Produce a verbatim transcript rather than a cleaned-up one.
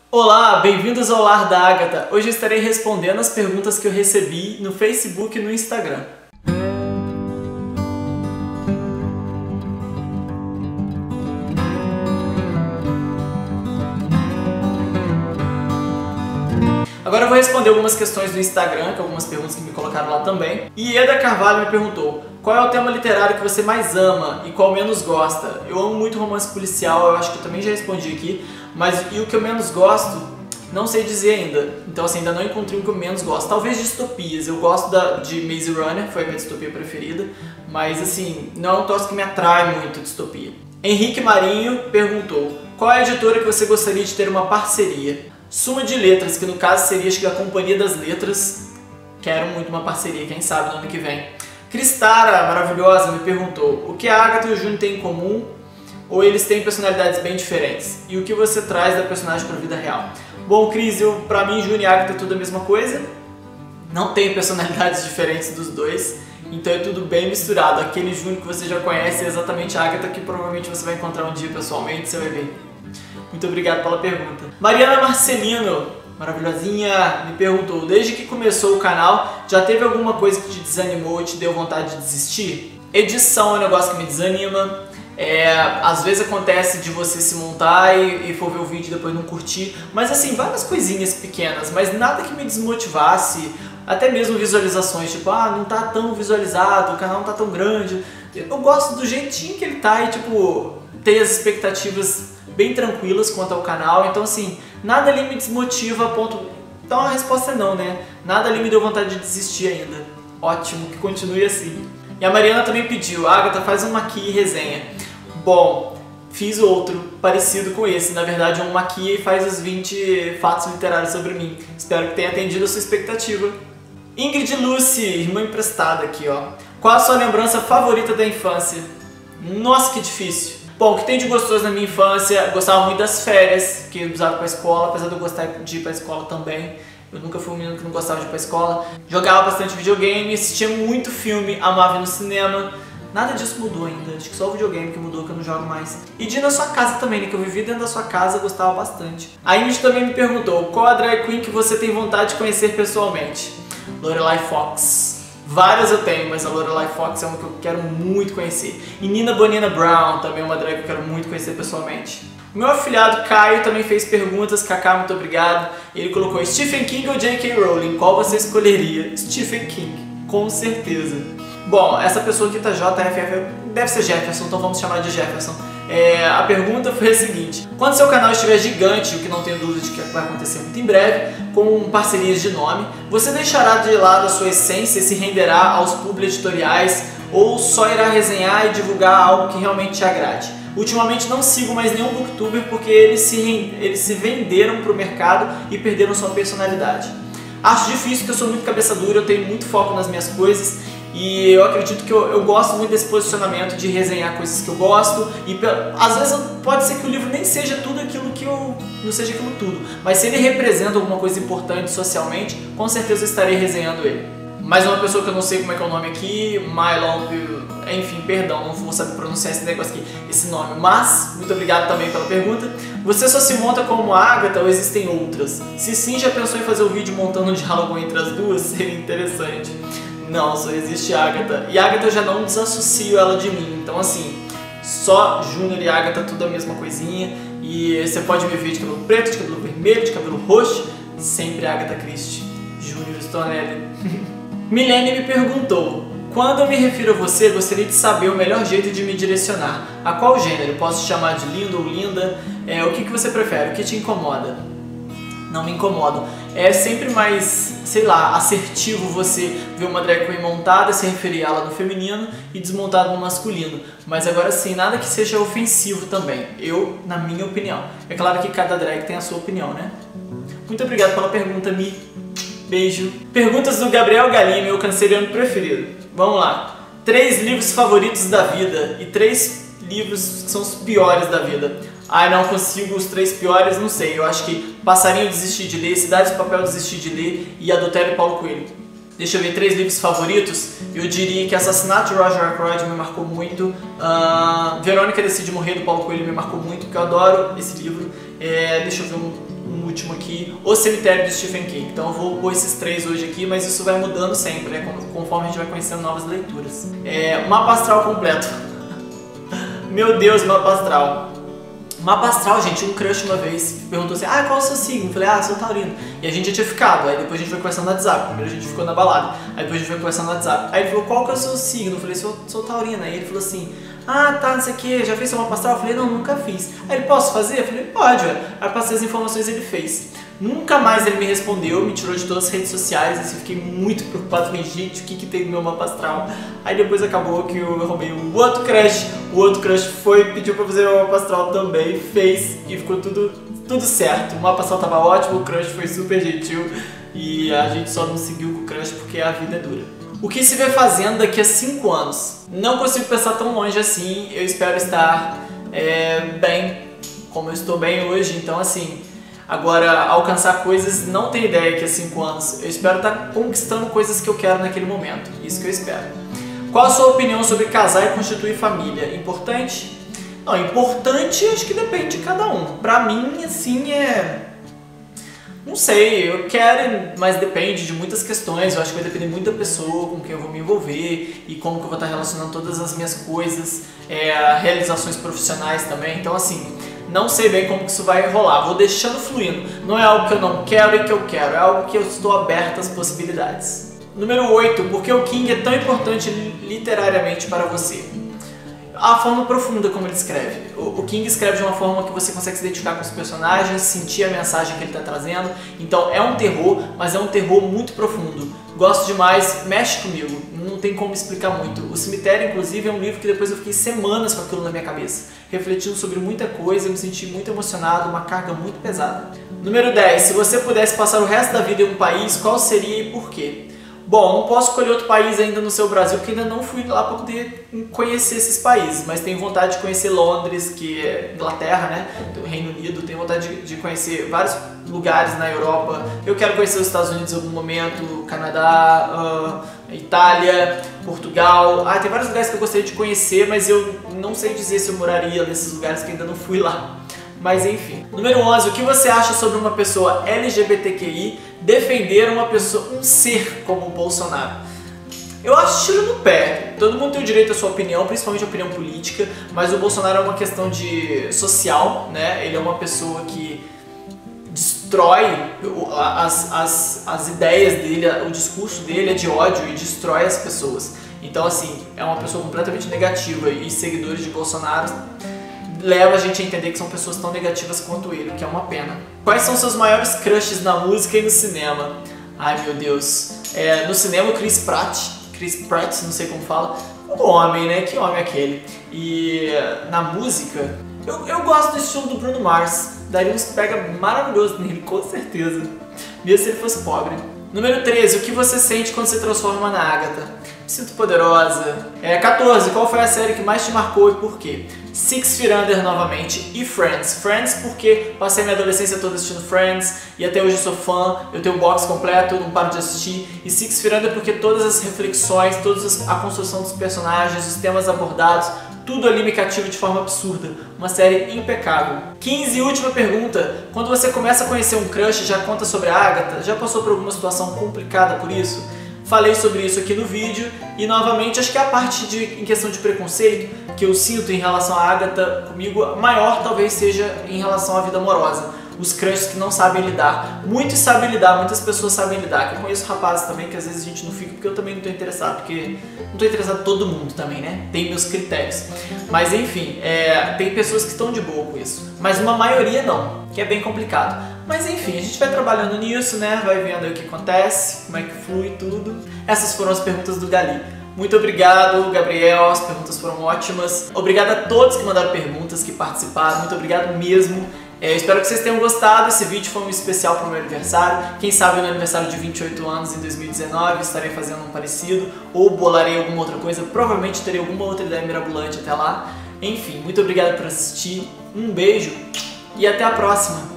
Olá, bem-vindos ao Lar da Agatha. Hoje eu estarei respondendo as perguntas que eu recebi no Facebook e no Instagram. Agora eu vou responder algumas questões do Instagram, que algumas perguntas que me colocaram lá também. E Eda Carvalho me perguntou: qual é o tema literário que você mais ama e qual menos gosta? Eu amo muito romance policial, eu acho que eu também já respondi aqui, mas e o que eu menos gosto, não sei dizer ainda. Então assim, ainda não encontrei o que eu menos gosto. Talvez distopias, eu gosto da, de Maze Runner, foi a minha distopia preferida, mas assim, não é um troço que me atrai muito, distopia. Henrique Marinho perguntou: qual é a editora que você gostaria de ter uma parceria? Suma de Letras, que no caso seria acho que a Companhia das Letras. Quero muito uma parceria, quem sabe no ano que vem. Cristara, maravilhosa, me perguntou: o que a Agatha e o Júnior têm em comum? Ou eles têm personalidades bem diferentes? E o que você traz da personagem para a vida real? Bom, Cris, eu, pra mim, Júnior e Agatha é tudo a mesma coisa. Não tem personalidades diferentes dos dois. Então é tudo bem misturado. Aquele Júnior que você já conhece é exatamente a Agatha, que provavelmente você vai encontrar um dia pessoalmente, você vai ver. Muito obrigado pela pergunta. Mariana Marcelino, maravilhosinha, me perguntou: desde que começou o canal, já teve alguma coisa que te desanimou e te deu vontade de desistir? Edição é um negócio que me desanima. É, às vezes acontece de você se montar e, e for ver o vídeo e depois não curtir. Mas assim, várias coisinhas pequenas, mas nada que me desmotivasse. Até mesmo visualizações, tipo, ah, não tá tão visualizado, o canal não tá tão grande. Eu gosto do jeitinho que ele tá e tipo, ter as expectativas bem tranquilas quanto ao canal. Então assim, nada ali me desmotiva a ponto... Então a resposta é não, né? Nada ali me deu vontade de desistir ainda. Ótimo, que continue assim. E a Mariana também pediu: Agatha, faz um maqui e resenha. Bom, fiz outro parecido com esse. Na verdade é um maqui e faz os vinte fatos literários sobre mim. Espero que tenha atendido a sua expectativa. Ingrid Lucy, irmã emprestada aqui, ó. Qual a sua lembrança favorita da infância? Nossa, que difícil. Bom, o que tem de gostoso na minha infância? Eu gostava muito das férias, que eu usava pra escola, apesar de eu gostar de ir pra escola também. Eu nunca fui um menino que não gostava de ir pra escola. Jogava bastante videogame, assistia muito filme, amava ir no cinema. Nada disso mudou ainda, acho que só o videogame que mudou, que eu não jogo mais. E de ir na sua casa também, né, que eu vivi dentro da sua casa, eu gostava bastante. A Ingrid também me perguntou: qual a drag queen que você tem vontade de conhecer pessoalmente? Lorelai Fox. Várias eu tenho, mas a Lorelai Fox é uma que eu quero muito conhecer. E Nina Bonina Brown também é uma drag que eu quero muito conhecer pessoalmente. Meu afilhado Caio também fez perguntas. Kaká, muito obrigado. Ele colocou: Stephen King ou J K Rowling? Qual você escolheria? Stephen King, com certeza. Bom, essa pessoa aqui tá J F F, deve ser Jefferson, então vamos chamar de Jefferson. É, a pergunta foi a seguinte: quando seu canal estiver gigante, o que não tenho dúvida de que vai acontecer muito em breve, com parcerias de nome, você deixará de lado a sua essência e se renderá aos publi editoriais, ou só irá resenhar e divulgar algo que realmente te agrade? Ultimamente não sigo mais nenhum booktuber porque eles se, eles se venderam para o mercado e perderam sua personalidade. Acho difícil porque eu sou muito cabeça dura, eu tenho muito foco nas minhas coisas. E eu acredito que eu, eu gosto muito desse posicionamento de resenhar coisas que eu gosto. E às vezes pode ser que o livro nem seja tudo aquilo que eu... não seja aquilo tudo. Mas se ele representa alguma coisa importante socialmente, com certeza eu estarei resenhando ele. Mais uma pessoa que eu não sei como é que é o nome aqui, Mylon, enfim, perdão, não vou saber pronunciar esse negócio aqui, esse nome. Mas, muito obrigado também pela pergunta. Você só se monta como Agatha ou existem outras? Se sim, já pensou em fazer o vídeo montando um diálogo entre as duas? Seria interessante. Não, só existe Agatha. E Agatha eu já não desassocio ela de mim. Então assim, só Júnior e Agatha tudo a mesma coisinha. E você pode me ver de cabelo preto, de cabelo vermelho, de cabelo roxo. Sempre Agatha Christie. Júnior Stonelli. Milene me perguntou: quando eu me refiro a você, gostaria de saber o melhor jeito de me direcionar. A qual gênero? Posso te chamar de lindo ou linda? É, o que, que você prefere? O que te incomoda? Não me incomodo. É sempre mais, sei lá, assertivo você ver uma drag queen montada, se referir a ela no feminino e desmontada no masculino. Mas agora sim, nada que seja ofensivo também. Eu, na minha opinião. É claro que cada drag tem a sua opinião, né? Muito obrigado pela pergunta, Mi. Beijo. Perguntas do Gabriel Galim, meu canceriano preferido. Vamos lá. Três livros favoritos da vida e três livros que são os piores da vida. Ai, não consigo os três piores, não sei. Eu acho que Passarinho Desistir de Ler, Cidade de Papel Desistir de Ler e Adultério Paulo Coelho. Deixa eu ver, três livros favoritos. Eu diria que Assassinato de Roger Ackroyd me marcou muito. Uh, Verônica Decide Morrer, do Paulo Coelho, me marcou muito, porque eu adoro esse livro. É, deixa eu ver um, um último último aqui, O Cemitério de Stephen King. Então eu vou pôr esses três hoje aqui, mas isso vai mudando sempre, né? Conforme a gente vai conhecendo novas leituras. É, mapa astral completo. Meu Deus, mapa astral. Mapa astral, gente, um crush uma vez perguntou assim, ah, qual é o seu signo? Eu falei, ah, sou taurino. E a gente já tinha ficado, aí depois a gente foi conversando no WhatsApp. Primeiro a gente ficou na balada, aí depois a gente foi conversando no WhatsApp. Aí ele falou, qual que é o seu signo? Eu falei, sou, sou taurina. Aí ele falou assim, ah, tá, não sei o que, já fez seu mapa astral? Eu falei, não, nunca fiz. Aí ele, posso fazer? Eu falei, pode, velho. Aí eu passei as informações e ele fez. Nunca mais ele me respondeu, me tirou de todas as redes sociais, assim, eu fiquei muito preocupado, falei, gente, o que que tem no meu mapa astral? Aí depois acabou que eu arrumei um outro crush, o outro crush foi, pediu pra fazer meu mapa astral também, fez e ficou tudo, tudo certo. O mapa astral tava ótimo, o crush foi super gentil e a gente só não seguiu com o crush porque a vida é dura. O que se vê fazendo daqui a cinco anos? Não consigo pensar tão longe assim, eu espero estar é, bem, como eu estou bem hoje, então assim... Agora, alcançar coisas, não tenho ideia que há cinco anos. Eu espero estar conquistando coisas que eu quero naquele momento. Isso que eu espero. Qual a sua opinião sobre casar e constituir família? Importante? Não, importante acho que depende de cada um. Pra mim, assim, é... Não sei, eu quero, mas depende de muitas questões. Eu acho que vai depender muito da pessoa com quem eu vou me envolver e como que eu vou estar relacionando todas as minhas coisas, é, realizações profissionais também. Então, assim... Não sei bem como que isso vai rolar, vou deixando fluindo. Não é algo que eu não quero e que eu quero, é algo que eu estou aberto às possibilidades. Número oito. Por que o King é tão importante literariamente para você? A forma profunda como ele escreve. O King escreve de uma forma que você consegue se identificar com os personagens, sentir a mensagem que ele está trazendo. Então é um terror, mas é um terror muito profundo. Gosto demais, mexe comigo, não tem como explicar muito. O Cemitério, inclusive, é um livro que depois eu fiquei semanas com aquilo na minha cabeça, refletindo sobre muita coisa, eu me senti muito emocionado, uma carga muito pesada. Número dez. Se você pudesse passar o resto da vida em um país, qual seria e por quê? Bom, não posso escolher outro país ainda no seu Brasil, porque ainda não fui lá para poder conhecer esses países, mas tenho vontade de conhecer Londres, que é Inglaterra, né? Do Reino Unido, tenho vontade de, de conhecer vários lugares na Europa. Eu quero conhecer os Estados Unidos em algum momento, Canadá, uh, Itália, Portugal. Ah, tem vários lugares que eu gostaria de conhecer, mas eu não sei dizer se eu moraria nesses lugares que ainda não fui lá. Mas enfim. Número onze. O que você acha sobre uma pessoa L G B T Q I defender uma pessoa, um ser como o Bolsonaro? Eu acho tiro no pé. Todo mundo tem o direito à sua opinião, principalmente a opinião política, mas o Bolsonaro é uma questão de social, né? Ele é uma pessoa que destrói as, as, as ideias dele, o discurso dele é de ódio e destrói as pessoas. Então assim, é uma pessoa completamente negativa e seguidores de Bolsonaro leva a gente a entender que são pessoas tão negativas quanto ele, o que é uma pena. Quais são seus maiores crushes na música e no cinema? Ai meu Deus, é, no cinema o Chris Pratt, Chris Pratt, não sei como fala, o homem, né? Que homem é aquele? E na música, eu, eu gosto do estilo do Bruno Mars, daria uns pega maravilhoso nele, com certeza, mesmo se ele fosse pobre. Número treze. O que você sente quando se transforma na Agatha? Me sinto poderosa. É, quatorze. Qual foi a série que mais te marcou e por quê? Six Feet Under novamente e Friends. Friends porque passei minha adolescência toda assistindo Friends e até hoje sou fã, eu tenho o box completo, não paro de assistir. E Six Feet Under porque todas as reflexões, toda a construção dos personagens, os temas abordados, tudo ali me cativa de forma absurda. Uma série impecável. quinze e última pergunta. Quando você começa a conhecer um crush, já conta sobre a Agatha? Já passou por alguma situação complicada por isso? Falei sobre isso aqui no vídeo e novamente acho que a parte de, em questão de preconceito que eu sinto em relação à Agatha comigo, maior talvez seja em relação à vida amorosa. Os crushes que não sabem lidar. Muitos sabem lidar, muitas pessoas sabem lidar. Eu conheço rapazes também que às vezes a gente não fica porque eu também não estou interessado, porque não estou interessado em todo mundo também, né? Tem meus critérios. Mas enfim, é, tem pessoas que estão de boa com isso, mas uma maioria não, que é bem complicado. Mas enfim, a gente vai trabalhando nisso, né? Vai vendo aí o que acontece, como é que flui tudo. Essas foram as perguntas do Gali. Muito obrigado, Gabriel, as perguntas foram ótimas. Obrigado a todos que mandaram perguntas, que participaram, muito obrigado mesmo. É, espero que vocês tenham gostado, esse vídeo foi um especial para o meu aniversário. Quem sabe no aniversário de vinte e oito anos, em dois mil e dezenove, estarei fazendo um parecido, ou bolarei alguma outra coisa, provavelmente terei alguma outra ideia mirabolante até lá. Enfim, muito obrigado por assistir, um beijo e até a próxima!